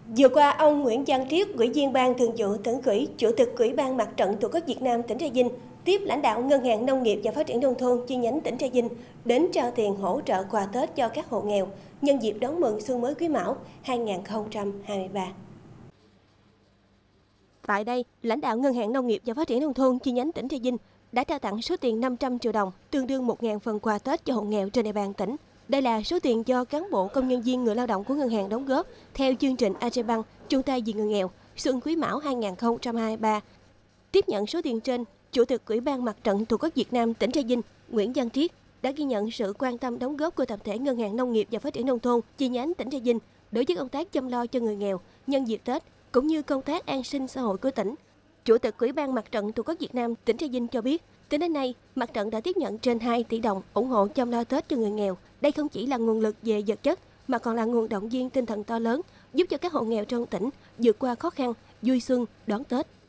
Vừa qua, ông Nguyễn Văn Triết, Ủy viên Ban Thường vụ Tỉnh ủy, Chủ tịch Ủy ban Mặt trận Tổ quốc Việt Nam tỉnh Trà Vinh tiếp lãnh đạo Ngân hàng Nông nghiệp và Phát triển nông thôn chi nhánh tỉnh Trà Vinh đến trao tiền hỗ trợ quà Tết cho các hộ nghèo nhân dịp đón mừng Xuân mới Quý Mão 2023. Tại đây, lãnh đạo Ngân hàng Nông nghiệp và Phát triển nông thôn chi nhánh tỉnh Trà Vinh đã trao tặng số tiền 500 triệu đồng, tương đương 1.000 phần quà Tết cho hộ nghèo trên địa bàn tỉnh. Đây là số tiền do cán bộ, công nhân viên, người lao động của ngân hàng đóng góp theo chương trình Agribank chung tay vì người nghèo Xuân Quý Mão 2023. Tiếp nhận số tiền trên, Chủ tịch Ủy ban Mặt trận Tổ quốc Việt Nam tỉnh Trà Vinh, Nguyễn Văn Triết đã ghi nhận sự quan tâm đóng góp của tập thể Ngân hàng Nông nghiệp và Phát triển nông thôn chi nhánh tỉnh Trà Vinh đối với công tác chăm lo cho người nghèo nhân dịp Tết cũng như công tác an sinh xã hội của tỉnh. Chủ tịch Ủy ban Mặt trận Tổ quốc Việt Nam tỉnh Trà Vinh cho biết, tính đến nay, mặt trận đã tiếp nhận trên 2 tỷ đồng ủng hộ chăm lo Tết cho người nghèo. Đây không chỉ là nguồn lực về vật chất, mà còn là nguồn động viên tinh thần to lớn, giúp cho các hộ nghèo trong tỉnh vượt qua khó khăn, vui xuân, đón Tết.